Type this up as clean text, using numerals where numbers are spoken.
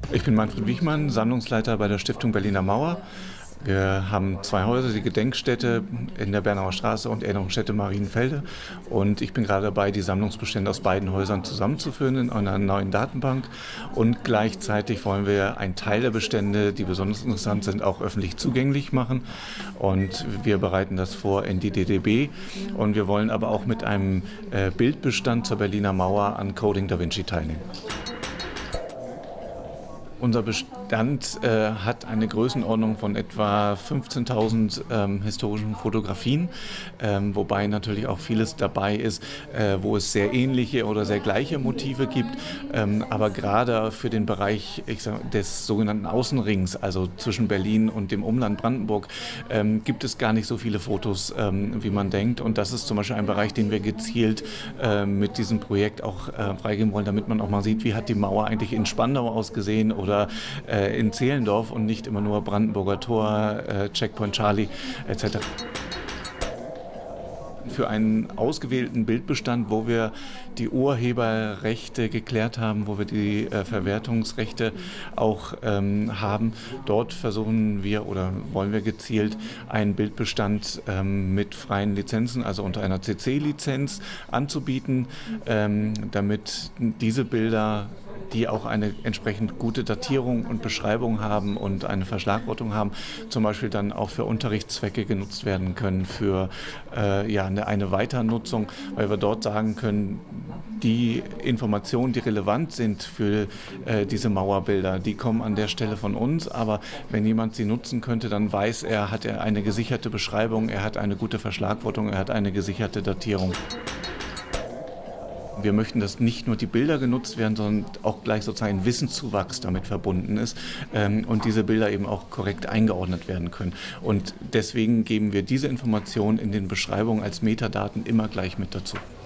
Ich bin Manfred Wichmann, Sammlungsleiter bei der Stiftung Berliner Mauer. Wir haben zwei Häuser, die Gedenkstätte in der Bernauer Straße und Erinnerungsstätte Marienfelde. Und ich bin gerade dabei, die Sammlungsbestände aus beiden Häusern zusammenzuführen in einer neuen Datenbank. Und gleichzeitig wollen wir einen Teil der Bestände, die besonders interessant sind, auch öffentlich zugänglich machen. Und wir bereiten das vor in die DDB. Und wir wollen aber auch mit einem Bildbestand zur Berliner Mauer an Coding Da Vinci teilnehmen. Unser Bestand hat eine Größenordnung von etwa 15.000 historischen Fotografien, wobei natürlich auch vieles dabei ist, wo es sehr ähnliche oder sehr gleiche Motive gibt. Aber gerade für den Bereich des sogenannten Außenrings, also zwischen Berlin und dem Umland Brandenburg, gibt es gar nicht so viele Fotos, wie man denkt. Und das ist zum Beispiel ein Bereich, den wir gezielt mit diesem Projekt auch freigeben wollen, damit man auch mal sieht, wie hat die Mauer eigentlich in Spandau ausgesehen oder in Zehlendorf und nicht immer nur Brandenburger Tor, Checkpoint Charlie etc. Für einen ausgewählten Bildbestand, wo wir die Urheberrechte geklärt haben, wo wir die Verwertungsrechte auch haben. Dort versuchen wir oder wollen wir gezielt einen Bildbestand mit freien Lizenzen, also unter einer CC-Lizenz anzubieten, damit diese Bilder, die auch eine entsprechend gute Datierung und Beschreibung haben und eine Verschlagwortung haben, zum Beispiel dann auch für Unterrichtszwecke genutzt werden können, für eine Weiternutzung, weil wir dort sagen können, die Informationen, die relevant sind für diese Mauerbilder, die kommen an der Stelle von uns, aber wenn jemand sie nutzen könnte, dann weiß er, hat er eine gesicherte Beschreibung, er hat eine gute Verschlagwortung, er hat eine gesicherte Datierung. Wir möchten, dass nicht nur die Bilder genutzt werden, sondern auch gleich sozusagen ein Wissenszuwachs damit verbunden ist und diese Bilder eben auch korrekt eingeordnet werden können. Und deswegen geben wir diese Informationen in den Beschreibungen als Metadaten immer gleich mit dazu.